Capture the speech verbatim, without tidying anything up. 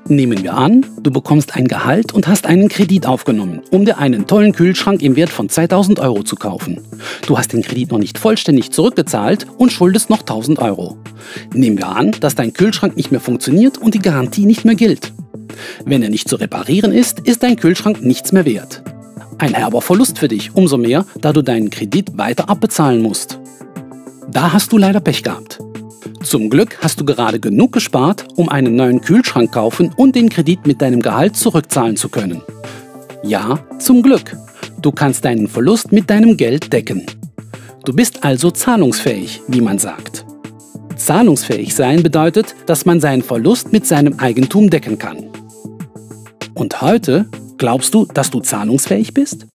Nehmen wir an, du bekommst ein Gehalt und hast einen Kredit aufgenommen, um dir einen tollen Kühlschrank im Wert von zweitausend Euro zu kaufen. Du hast den Kredit noch nicht vollständig zurückgezahlt und schuldest noch tausend Euro. Nehmen wir an, dass dein Kühlschrank nicht mehr funktioniert und die Garantie nicht mehr gilt. Wenn er nicht zu reparieren ist, ist dein Kühlschrank nichts mehr wert. Ein herber Verlust für dich, umso mehr, da du deinen Kredit weiter abbezahlen musst. Da hast du leider Pech gehabt. Zum Glück hast du gerade genug gespart, um einen neuen Kühlschrank kaufen und den Kredit mit deinem Gehalt zurückzahlen zu können. Ja, zum Glück. Du kannst deinen Verlust mit deinem Geld decken. Du bist also zahlungsfähig, wie man sagt. Zahlungsfähig sein bedeutet, dass man seinen Verlust mit seinem Eigentum decken kann. Und heute, glaubst du, dass du zahlungsfähig bist?